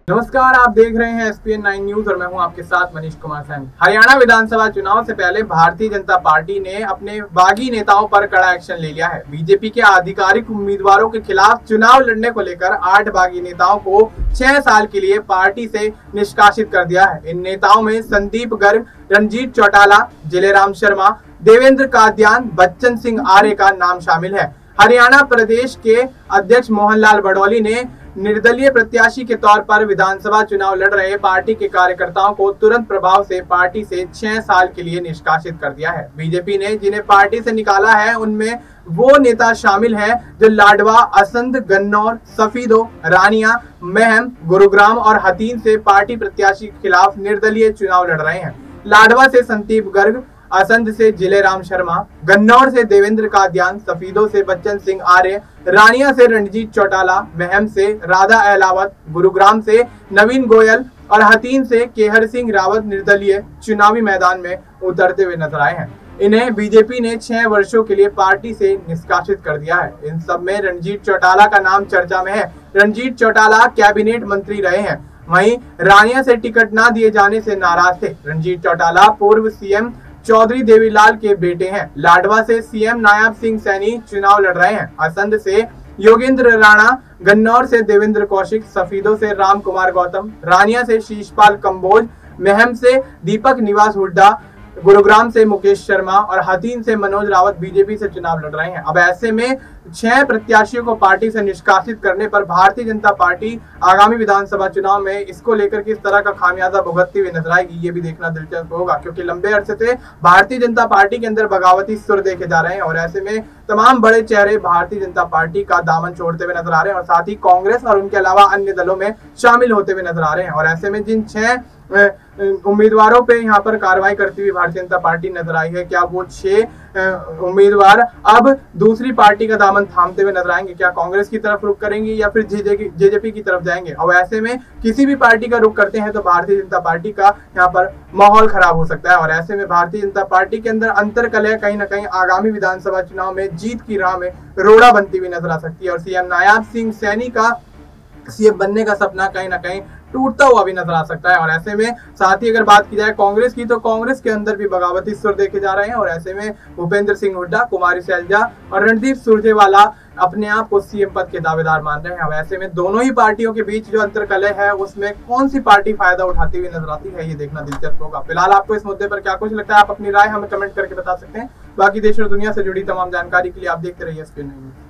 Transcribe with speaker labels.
Speaker 1: नमस्कार, आप देख रहे हैं SPN 9 न्यूज और मैं हूं आपके साथ मनीष कुमार सैनी। हरियाणा विधानसभा चुनाव से पहले भारतीय जनता पार्टी ने अपने बागी नेताओं पर कड़ा एक्शन ले लिया है। बीजेपी के आधिकारिक उम्मीदवारों के खिलाफ चुनाव लड़ने को लेकर 8 बागी नेताओं को 6 साल के लिए पार्टी से निष्कासित कर दिया है। इन नेताओं में संदीप गर्ग, रणजीत चौटाला, जिलेराम शर्मा, देवेंद्र कादियान, बच्चन सिंह आर्य का नाम शामिल है। हरियाणा प्रदेश के अध्यक्ष मोहनलाल बडौली ने निर्दलीय प्रत्याशी के तौर पर विधानसभा चुनाव लड़ रहे पार्टी के कार्यकर्ताओं को तुरंत प्रभाव से पार्टी से 6 साल के लिए निष्कासित कर दिया है। बीजेपी ने जिन्हें पार्टी से निकाला है उनमें वो नेता शामिल हैं जो लाडवा, असंध, गन्नौर, सफीदो, रानिया, महम, गुरुग्राम और हथीन से पार्टी प्रत्याशी के खिलाफ निर्दलीय चुनाव लड़ रहे हैं। लाडवा से संदीप गर्ग, असंध से जिलेराम शर्मा, गन्नौर से देवेंद्र कादियान, सफीदो से बच्चन सिंह आर्य, रानिया से रणजीत चौटाला, महम से राधा अहलावत, गुरुग्राम से नवीन गोयल और हथीन से केहर सिंह रावत निर्दलीय चुनावी मैदान में उतरते हुए नजर आए हैं। इन्हें बीजेपी ने 6 वर्षों के लिए पार्टी से निष्कासित कर दिया है। इन सब में रणजीत चौटाला का नाम चर्चा में है। रणजीत चौटाला कैबिनेट मंत्री रहे हैं। वहीं रानिया से टिकट न दिए जाने से नाराज थे। रणजीत चौटाला पूर्व सीएम चौधरी देवीलाल के बेटे हैं। लाडवा से सीएम नायब सिंह सैनी चुनाव लड़ रहे हैं। असंध से योगेंद्र राणा, गन्नौर से देवेंद्र कौशिक, सफीदो से राम कुमार गौतम, रानिया से शीशपाल कंबोज, महम से दीपक निवास हुड्डा, गुरुग्राम से मुकेश शर्मा और हथीन से मनोज रावत बीजेपी से चुनाव लड़ रहे हैं। अब ऐसे में 6 प्रत्याशियों को पार्टी से निष्कासित करने पर भारतीय जनता पार्टी आगामी विधानसभा चुनाव में इसको लेकर किस तरह का खामियाजा भुगतती हुई नजर आएगी, ये भी देखना दिलचस्प होगा, क्योंकि लंबे अरसे से भारतीय जनता पार्टी के अंदर बगावती सुर देखे जा रहे हैं और ऐसे में तमाम बड़े चेहरे भारतीय जनता पार्टी का दामन छोड़ते हुए नजर आ रहे हैं और साथ ही कांग्रेस और उनके अलावा अन्य दलों में शामिल होते हुए नजर आ रहे हैं। और ऐसे में जिन 6 उम्मीदवारों पे यहाँ पर कार्रवाई करती हुई भारतीय जनता पार्टी नजर आई है, क्या वो 6 उम्मीदवार अब दूसरी पार्टी का दामन थामते हुए नजर आएंगे? क्या कांग्रेस की तरफ रुख करेंगे या फिर जेजेपी की तरफ जाएंगे? और ऐसे में किसी भी पार्टी का रुख करते हैं तो भारतीय जनता पार्टी का यहाँ पर माहौल खराब हो सकता है और ऐसे में भारतीय जनता पार्टी के अंदर अंतरकलह कहीं ना कहीं आगामी विधानसभा चुनाव में जीत की राह में रोड़ा बनती हुई नजर आ सकती है और सीएम नायब सिंह सैनी का सीएम बनने का सपना कहीं ना कहीं टूटता हुआ भी नजर आ सकता है। और ऐसे में साथ ही अगर बात की जाए कांग्रेस की, तो कांग्रेस के अंदर भी बगावती सुर देखे जा रहे हैं और ऐसे में भूपेंद्र सिंह हुड्डा, कुमारी शैलजा और रणदीप सुरजेवाला अपने आप को सीएम पद के दावेदार मान रहे हैं। अब ऐसे में दोनों ही पार्टियों के बीच जो अंतरकलह है उसमें कौन सी पार्टी फायदा उठाती हुई नजर आती है, ये देखना दिलचस्प होगा। फिलहाल आपको इस मुद्दे पर क्या कुछ लगता है, आप अपनी राय हमें कमेंट करके बता सकते हैं। बाकी देश और दुनिया से जुड़ी तमाम जानकारी के लिए आप देखते रहिए SPN 9 न्यूज।